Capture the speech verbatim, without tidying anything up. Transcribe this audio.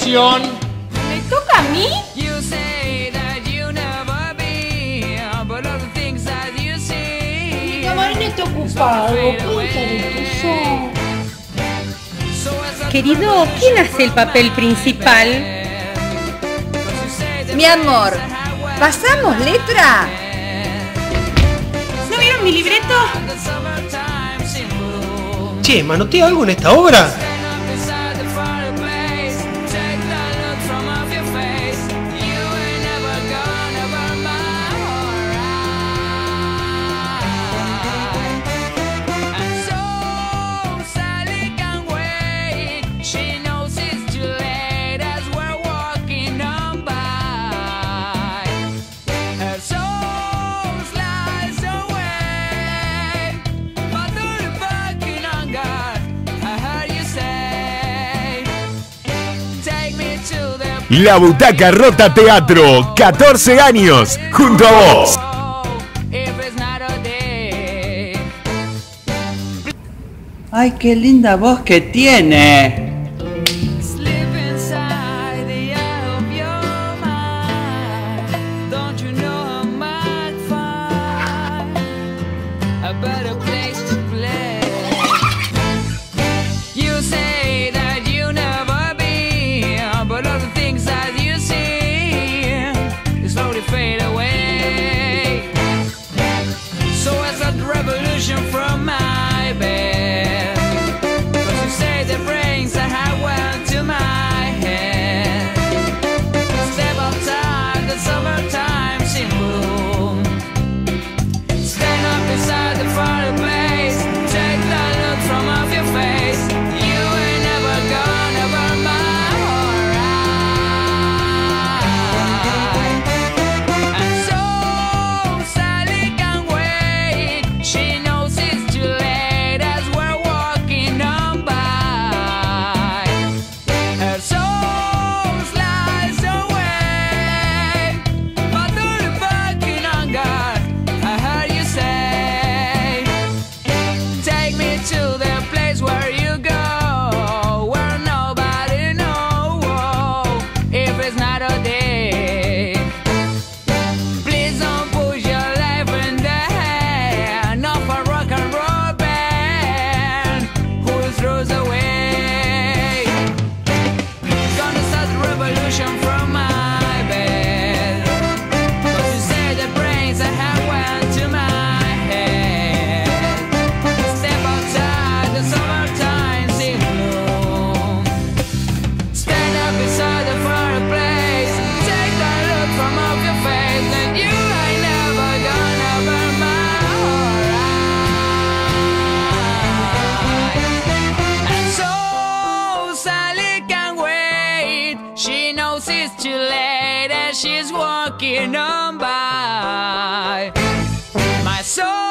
canción. ¿Me toca a mí? Mi camarín está ocupado. Cuéntale tu son. Querido, ¿quién hace el papel principal? Mi amor, ¿pasamos letra? ¿No vieron mi libreto? Che, ¿manotea algo en esta obra? La Butaca Rota Teatro, catorce años, junto a vos. Ay, qué linda voz que tiene. From my bed, 'cause you say the brains I have went to my head. Step outside the summertime's in bloom. Stand up beside the fireplace. Take the look from off your face. You ain't never gonna burn my alright. And so Sally can't wait. She knows it's too late as we're walking on by. Her soul slides away, but through the fucking hunger, I heard you say, take me to the place where you go, where nobody knows if it's not a day. Please don't push your life in the hand of a rock and roll band who throws away. Gonna start the revolution from my bed. 'Cause you say the brains I have went to my head. Step outside the summertime's in bloom. Stand up beside the fireplace. Take that look from off your face. And you ain't never gonna burn my alright. And so Sally can't wait. She knows it's too late as she's walking on by. My soul